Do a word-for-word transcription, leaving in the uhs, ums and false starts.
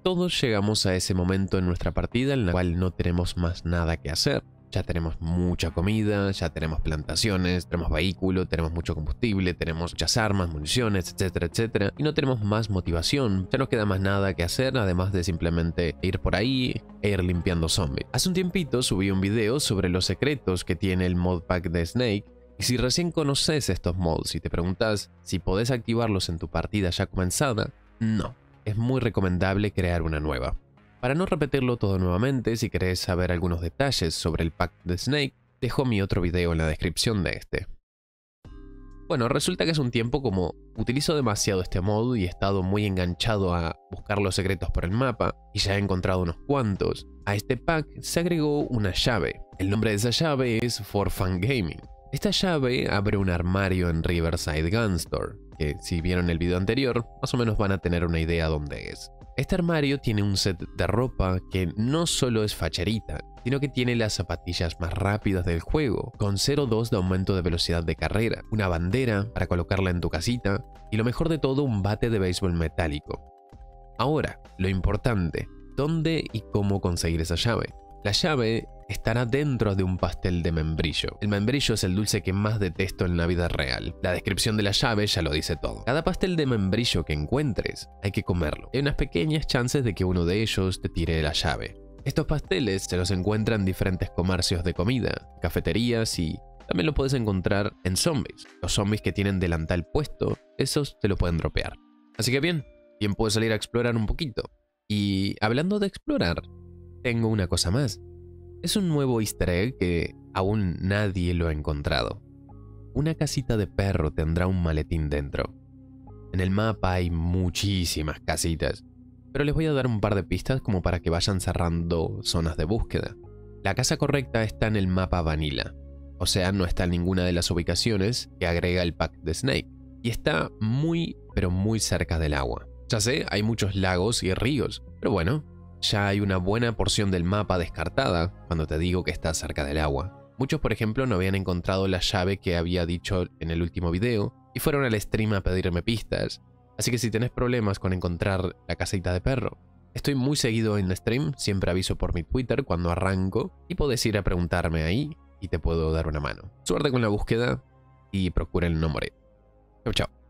Todos llegamos a ese momento en nuestra partida en la cual no tenemos más nada que hacer. Ya tenemos mucha comida, ya tenemos plantaciones, tenemos vehículo, tenemos mucho combustible, tenemos muchas armas, municiones, etcétera, etcétera. Y no tenemos más motivación, ya no queda más nada que hacer además de simplemente ir por ahí e ir limpiando zombies. Hace un tiempito subí un video sobre los secretos que tiene el modpack de Snake. Y si recién conoces estos mods y te preguntas si podés activarlos en tu partida ya comenzada, no. Es muy recomendable crear una nueva. Para no repetirlo todo nuevamente, si querés saber algunos detalles sobre el pack de Snake, dejo mi otro video en la descripción de este. Bueno, resulta que hace un tiempo como utilizo demasiado este mod y he estado muy enganchado a buscar los secretos por el mapa, y ya he encontrado unos cuantos, a este pack se agregó una llave. El nombre de esa llave es For Fun Gaming. Esta llave abre un armario en Riverside Gun Store, que si vieron el video anterior, más o menos van a tener una idea dónde es. Este armario tiene un set de ropa que no solo es facherita, sino que tiene las zapatillas más rápidas del juego, con cero punto dos de aumento de velocidad de carrera, una bandera para colocarla en tu casita, y lo mejor de todo, un bate de béisbol metálico. Ahora, lo importante, ¿dónde y cómo conseguir esa llave? La llave estará dentro de un pastel de membrillo. El membrillo es el dulce que más detesto en la vida real. La descripción de la llave ya lo dice todo. Cada pastel de membrillo que encuentres, hay que comerlo. Hay unas pequeñas chances de que uno de ellos te tire la llave. Estos pasteles se los encuentran en diferentes comercios de comida, cafeterías y también lo puedes encontrar en zombies. Los zombies que tienen delantal puesto, esos te lo pueden dropear. Así que bien, tiempo de salir a explorar un poquito. Y hablando de explorar, tengo una cosa más. Es un nuevo easter egg que aún nadie lo ha encontrado. Una casita de perro tendrá un maletín dentro. En el mapa hay muchísimas casitas, pero les voy a dar un par de pistas como para que vayan cerrando zonas de búsqueda. La casa correcta está en el mapa Vanilla, o sea, no está en ninguna de las ubicaciones que agrega el pack de Snake, y está muy, pero muy cerca del agua. Ya sé, hay muchos lagos y ríos, pero bueno, ya hay una buena porción del mapa descartada cuando te digo que está cerca del agua. Muchos, por ejemplo, no habían encontrado la llave que había dicho en el último video y fueron al stream a pedirme pistas. Así que si tenés problemas con encontrar la casita de perro, estoy muy seguido en stream, siempre aviso por mi Twitter cuando arranco y podés ir a preguntarme ahí y te puedo dar una mano. Suerte con la búsqueda y procuren no morir. Chau, chau.